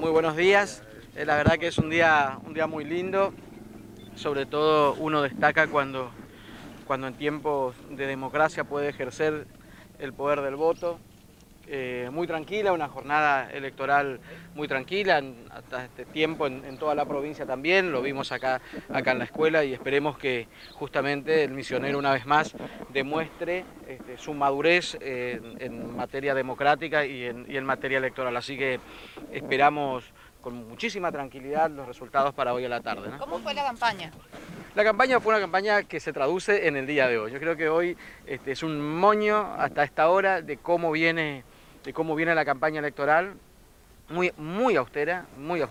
Muy buenos días. La verdad que es un día muy lindo. Sobre todo uno destaca cuando en tiempos de democracia puede ejercer el poder del voto. Muy tranquila, una jornada electoral muy tranquila, hasta este tiempo en toda la provincia también, lo vimos acá en la escuela y esperemos que justamente el misionero una vez más demuestre su madurez en materia democrática y en materia electoral, así que esperamos con muchísima tranquilidad los resultados para hoy a la tarde, ¿no? ¿Cómo fue la campaña? La campaña fue una campaña que se traduce en el día de hoy. Yo creo que hoy es un moño hasta esta hora de cómo viene la campaña electoral, muy austera,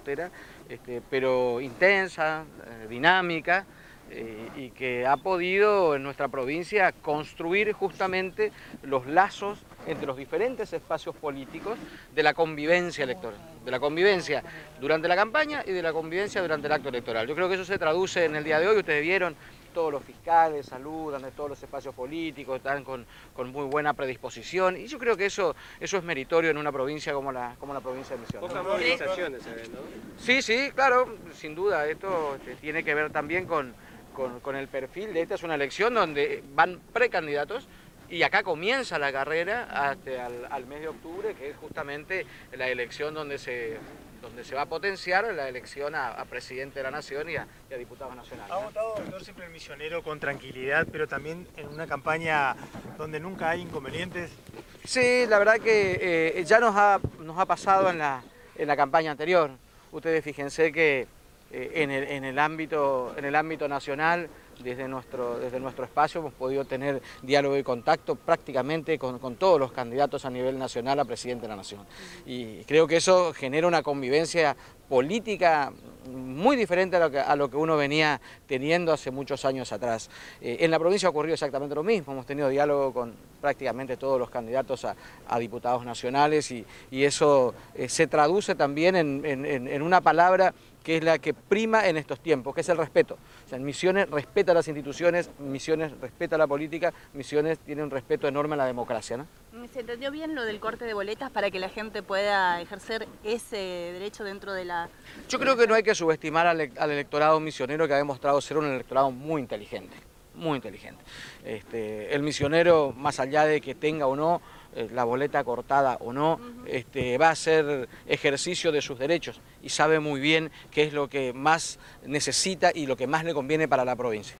pero intensa, dinámica, y que ha podido en nuestra provincia construir justamente los lazos entre los diferentes espacios políticos de la convivencia electoral, de la convivencia durante la campaña y de la convivencia durante el acto electoral. Yo creo que eso se traduce en el día de hoy. Ustedes vieron, todos los fiscales saludan de todos los espacios políticos, están con muy buena predisposición, y yo creo que eso es meritorio en una provincia como la provincia de Misiones. Pocas movilizaciones se ven, ¿no? Sí, claro, sin duda, esto tiene que ver también con el perfil de esta. Es una elección donde van precandidatos y acá comienza la carrera hasta al mes de octubre, que es justamente la elección donde se va a potenciar la elección a presidente de la Nación y a diputados nacionales. Ha votado, doctor, siempre el misionero con tranquilidad, pero también en una campaña donde nunca hay inconvenientes. Sí, la verdad que ya nos ha pasado en la campaña anterior. Ustedes fíjense que en el ámbito nacional, desde nuestro espacio hemos podido tener diálogo y contacto prácticamente con todos los candidatos a nivel nacional a presidente de la Nación. Y creo que eso genera una convivencia política muy diferente a lo que uno venía teniendo hace muchos años atrás. En la provincia ha ocurrido exactamente lo mismo, hemos tenido diálogo con prácticamente todos los candidatos a diputados nacionales y eso se traduce también en una palabra que es la que prima en estos tiempos, que es el respeto. O sea, Misiones respeta las instituciones, Misiones respeta la política, Misiones tiene un respeto enorme a la democracia, ¿no? ¿Se entendió bien lo del corte de boletas para que la gente pueda ejercer ese derecho dentro de la...? Yo creo que no hay que subestimar al electorado misionero, que ha demostrado ser un electorado muy inteligente, muy inteligente. El misionero, más allá de que tenga o no la boleta cortada o no, va a hacer ejercicio de sus derechos y sabe muy bien qué es lo que más necesita y lo que más le conviene para la provincia.